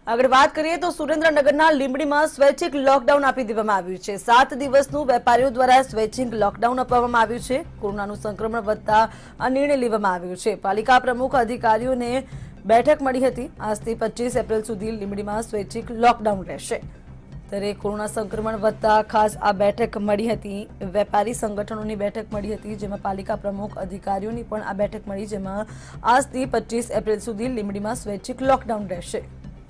આગળ વાત કરીએ તો સુરેન્દ્રનગરના લીંબડીમાં સ્વૈચ્છિક લોકડાઉન આપી દેવામાં આવ્યું છે। 7 દિવસનું વેપારીઓ દ્વારા સ્વૈચ્છિક લોકડાઉન આપવામાં આવ્યું છે। કોરોનાનું સંક્રમણ વધતા આ નિર્ણય લેવામાં આવ્યો છે। પાલિકા પ્રમુખ અધિકારીઓને બેઠક મળી હતી। આજથી 25 એપ્રિલ સુધી લીંબડીમાં સ્વૈચ્છિક લોકડાઉન રહેશે। ત્યારે કોરોના સંક્રમણ વધતા ખાસ આ બેઠક મળી હતી। વેપારી સંગઠનોની બેઠક મળી હતી, જેમાં પાલિકા પ્રમુખ અધિકારીઓની પણ આ બેઠક મળી, જેમાં આજથી 25 એપ્રિલ સુધી લીંબડીમાં સ્વૈચ્છિક લોકડાઉન રહેશે।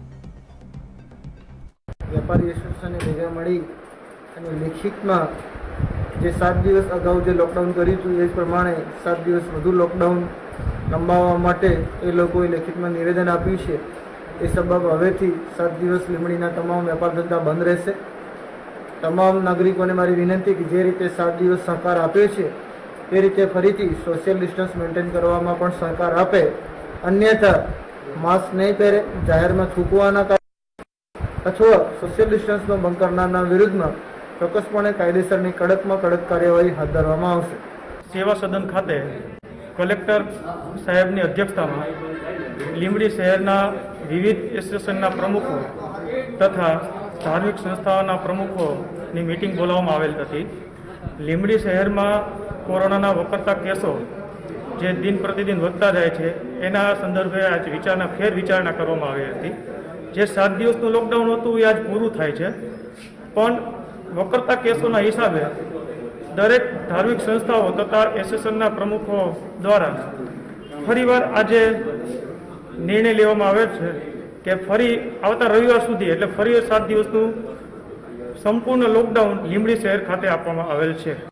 વેપારી એસોસિએશને ભેગા મળી અને લેખિતમાં જે 7 દિવસ અગાઉ જે લોકડાઉન કર્યું હતું એ પ્રમાણે 7 દિવસ વધુ લોકડાઉન લંબાવવા માટે એ લોકોએ લેખિતમાં નિવેદન આપ્યું છે। એ સબબ હવેથી 7 દિવસ લીંબડીના તમામ વેપાર ધંધા બંધ રહેશે। તમામ નાગરિકોને મારી વિનંતી કે જે રીતે 7 દિવસ સહકાર આપ્યો છે એ રીતે ફરીથી સોશિયલ ડિસ્ટન્સ મેન્ટેન કરવામાં પણ સહકાર આપે, અન્યથા માસ્ક નહીં પહેરે, જાહેરમાં થૂકવાના અથવા સોશિયલ ડિસ્ટન્સનો ભંગ કરનારના વિરુદ્ધમાં ચોક્કસપણે કાયદેસરની કડકમાં કડક કાર્યવાહી હાથ ધરવામાં આવશે। સેવા સદન ખાતે કલેક્ટર સાહેબની અધ્યક્ષતામાં લીંબડી શહેરના વિવિધ એસોસિએશનના પ્રમુખો તથા ધાર્મિક સંસ્થાઓના પ્રમુખોની મિટિંગ બોલાવવામાં આવેલ હતી। લીંબડી શહેરમાં કોરોનાના વકરતા કેસો જે દિન પ્રતિદિન વધતા જાય છે એના સંદર્ભે આજ ફેર વિચારણા કરવામાં આવી હતી। જે 7 દિવસનું લોકડાઉન હતું એ આજ પૂરું થાય છે, પણ વકરતા કેસોના હિસાબે દરેક ધાર્મિક સંસ્થાઓ તથા એસોસિએશનના પ્રમુખો દ્વારા ફરીવાર આજે નિર્ણય લેવામાં આવેલ છે કે ફરી આવતા રવિવાર સુધી એટલે ફરી 7 દિવસનું સંપૂર્ણ લોકડાઉન લીંબડી શહેર ખાતે આપવામાં આવેલ છે।